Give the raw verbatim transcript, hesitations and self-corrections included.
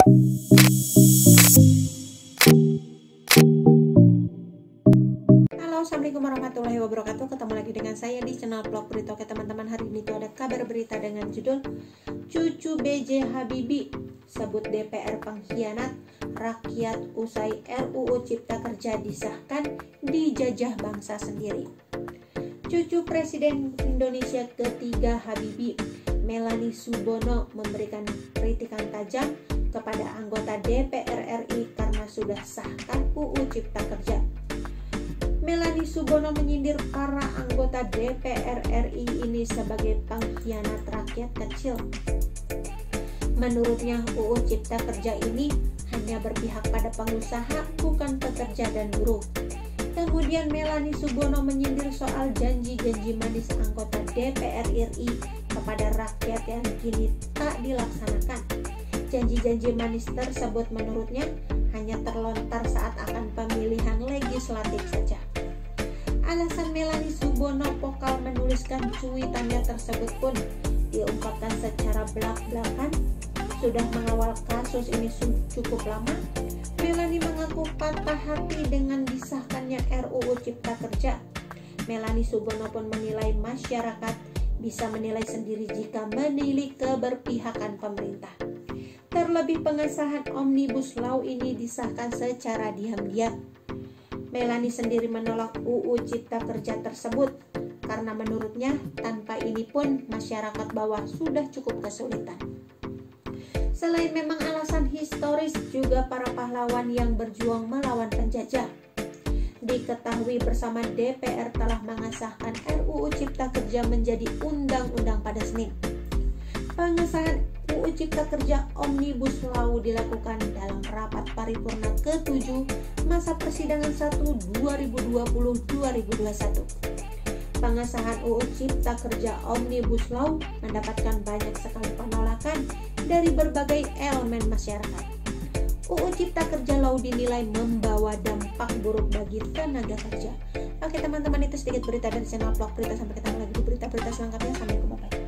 Halo, assalamualaikum warahmatullahi wabarakatuh. Ketemu lagi dengan saya di channel vlog berita. Oke teman-teman, hari ini tuh ada kabar berita dengan judul Cucu B J Habibie sebut D P R pengkhianat rakyat usai R U U Cipta Kerja disahkan dijajah bangsa sendiri. Cucu Presiden Indonesia ketiga Habibie, Melanie Subono, memberikan kritikan tajam kepada anggota D P R R I karena sudah sahkan U U Cipta Kerja. Melanie Subono menyindir para anggota D P R R I ini sebagai pengkhianat rakyat kecil. Menurutnya U U Cipta Kerja ini hanya berpihak pada pengusaha, bukan pekerja dan buruh. Kemudian Melanie Subono menyindir soal janji-janji manis anggota D P R R I kepada rakyat yang kini tak dilaksanakan. Janji-janji manis tersebut menurutnya hanya terlontar saat akan pemilihan legislatif saja. Alasan Melanie Subono vokal menuliskan cuitannya tersebut pun diungkapkan secara belak-belakan. Sudah mengawal kasus ini cukup lama, Melanie mengaku patah hati dengan disahkannya R U U Cipta Kerja. Melanie Subono pun menilai masyarakat bisa menilai sendiri jika menilai keberpihakan pemerintah. Terlebih pengesahan Omnibus Law ini disahkan secara diam-diam. Melanie sendiri menolak U U Cipta Kerja tersebut karena menurutnya tanpa ini pun masyarakat bawah sudah cukup kesulitan. Selain memang alasan historis, juga para pahlawan yang berjuang melawan penjajah. Diketahui bersama D P R telah mengesahkan R U U Cipta Kerja menjadi undang-undang pada Senin. Pengesahan U U Cipta Kerja Omnibus Law dilakukan dalam rapat paripurna ketujuh masa persidangan satu dua ribu dua puluh sampai dua ribu dua puluh satu. Pengesahan U U Cipta Kerja Omnibus Law mendapatkan banyak sekali penolakan dari berbagai elemen masyarakat. U U Cipta Kerja Law dinilai membawa dampak buruk bagi tenaga kerja. Oke teman-teman, itu sedikit berita dari channel vlog berita. Sampai ketemu lagi di berita-berita selengkapnya. Sampai jumpa.